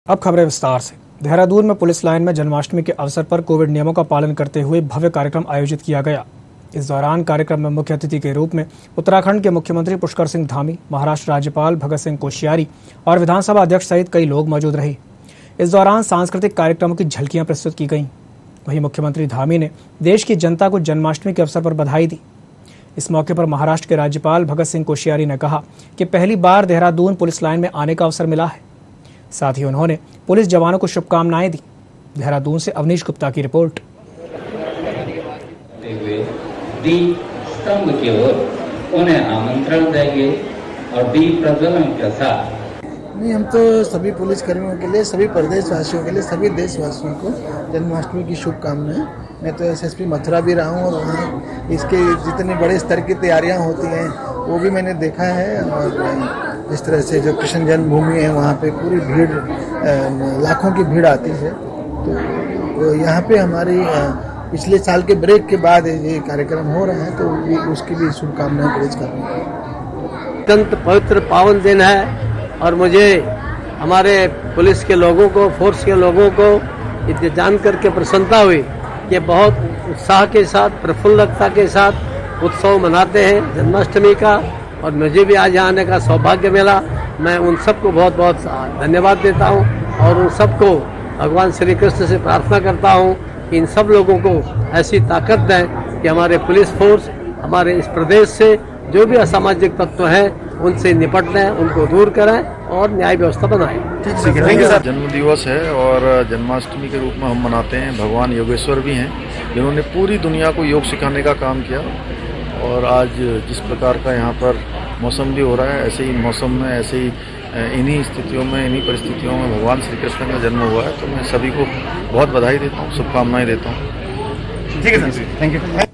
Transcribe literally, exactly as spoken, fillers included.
अब खबरें विस्तार से। देहरादून में पुलिस लाइन में जन्माष्टमी के अवसर पर कोविड नियमों का पालन करते हुए भव्य कार्यक्रम आयोजित किया गया। इस दौरान कार्यक्रम में मुख्य अतिथि के रूप में उत्तराखंड के मुख्यमंत्री पुष्कर सिंह धामी, महाराष्ट्र राज्यपाल भगत सिंह कोश्यारी और विधानसभा अध्यक्ष सहित कई लोग मौजूद रहे। इस दौरान सांस्कृतिक कार्यक्रमों की झलकियां प्रस्तुत की गईं। वहीं मुख्यमंत्री धामी ने देश की जनता को जन्माष्टमी के अवसर पर बधाई दी। इस मौके पर महाराष्ट्र के राज्यपाल भगत सिंह कोश्यारी ने कहा कि पहली बार देहरादून पुलिस लाइन में आने का अवसर मिला है। साथ ही उन्होंने पुलिस जवानों को शुभकामनाएं दी। देहरादून से अवनीश गुप्ता की रिपोर्ट। दीप स्तंभ की ओर उन्हें आमंत्रण देंगे और दीप प्रज्वलन के साथ नहीं, हम तो सभी पुलिस कर्मियों के लिए, सभी प्रदेशवासियों के लिए, सभी देशवासियों को जन्माष्टमी की शुभकामनाएं। मैं तो एसएसपी मथुरा भी रहा हूँ और वहाँ इसके जितने बड़े स्तर की तैयारियां होती हैं वो भी मैंने देखा है। और इस तरह से जो कृष्ण जन्मभूमि है वहाँ पे पूरी भीड़, लाखों की भीड़ आती है। तो यहाँ पे हमारी पिछले साल के ब्रेक के बाद ये कार्यक्रम हो रहा है, तो उसकी भी शुभकामनाएं पेश करनी। अत्यंत पवित्र पावन दिन है और मुझे हमारे पुलिस के लोगों को, फोर्स के लोगों को ये जान करके प्रसन्नता हुई कि बहुत उत्साह के साथ, प्रफुल्लता के साथ उत्सव मनाते हैं जन्माष्टमी का। और मुझे भी आज आने का सौभाग्य मिला। मैं उन सबको बहुत बहुत धन्यवाद देता हूँ और उन सबको भगवान श्री कृष्ण से प्रार्थना करता हूँ कि इन सब लोगों को ऐसी ताकत दें कि हमारे पुलिस फोर्स हमारे इस प्रदेश से जो भी असामाजिक तत्व हैं उनसे निपट लें, उनको दूर करें और न्याय व्यवस्था बनाएं। जन्म दिवस है और जन्माष्टमी के रूप में हम मनाते हैं। भगवान योगेश्वर भी हैं जिन्होंने पूरी दुनिया को योग सिखाने का काम किया। और आज जिस प्रकार का यहाँ पर मौसम भी हो रहा है, ऐसे ही मौसम में, ऐसे ही इन्हीं स्थितियों में, इन्हीं परिस्थितियों में भगवान श्री कृष्ण का जन्म हुआ है। तो मैं सभी को बहुत बधाई देता हूँ, शुभकामनाएं देता हूँ। ठीक है सर, थैंक यू।